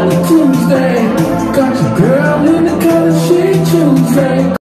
on a Tuesday. Got your girl in the color she Tuesday.